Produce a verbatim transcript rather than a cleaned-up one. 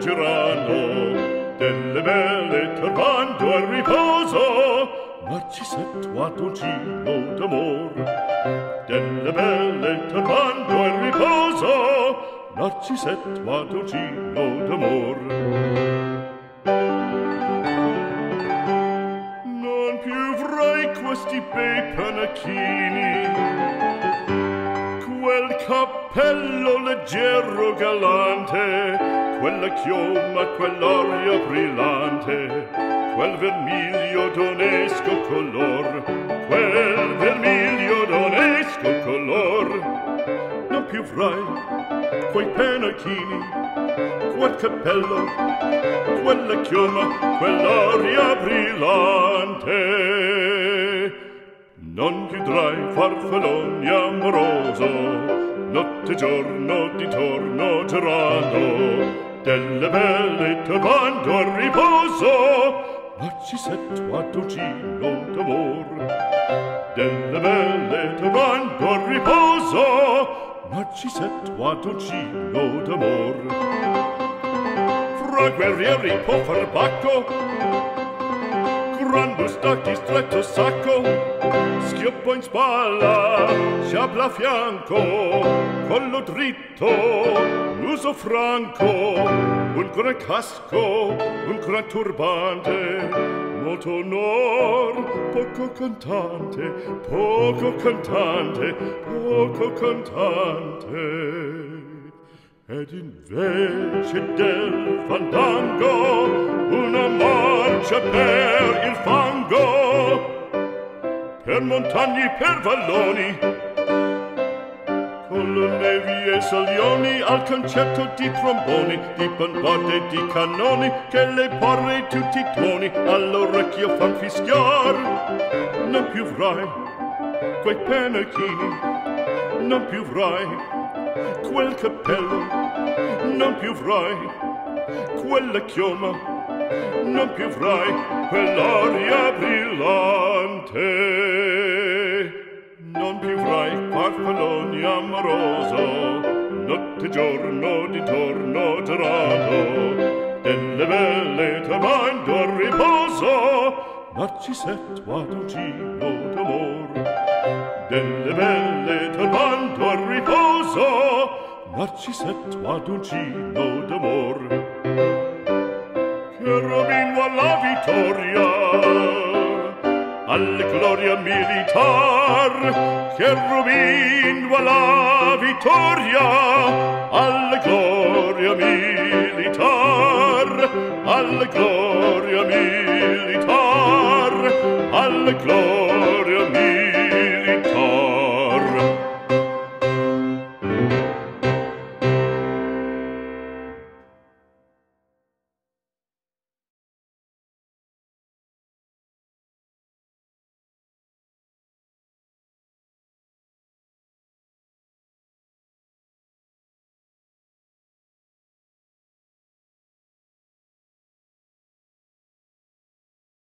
girano, delle belle turbando al riposo, Narcisetto a dolcino d'amor. Delle belle turbando al riposo, Narcisetto a dolcino d'amor. Non più avrai questi bei panacchini, quel cappello leggero galante, quella chioma, quell'aria brillante, quel vermiglio d'onesco color, quel vermiglio d'onesco color. Non più avrai quei pennacchini, quel cappello, quella chioma, quell'aria brillante. Non più udrai farfalloni amoroso, notte e giorno di torno girando, delle belle turbando al riposo, Narcisetto a dolcino d'amor. Delle belle turbando al riposo, Narcisetto a dolcino d'amor. Fra guerrieri può far bacco, gran bustacchi stretto sacco, schioppo in spalla, sciabla a fianco, collo dritto, l'uso franco, un gran casco, un gran turbante, molto onor, poco cantante, poco cantante, poco cantante. Ed invece del fandango una marcia per il fango, per montagne, per valloni, con le nevi e salioni, al concerto di tromboni, di bombarde e di cannoni, che le porre tutti i tuoni all'orecchio fan fischiar. Non più avrai quei pennacchini, non più avrai quel cappello, non più avrai quella chioma, non più avrai quell'aria brillante. Non più avrai farfalloni amoroso, notte e giorno di torno girando, delle belle turbando al riposo, Narcisetto a dolcino d'amor. Delle belle turbando al riposo, Narcisetto a dolcino d'amor. Cherubin va alla vittoria, alla gloria militar. Cherubin va alla vittoria, alla gloria militar, alla gloria militar, alla gloria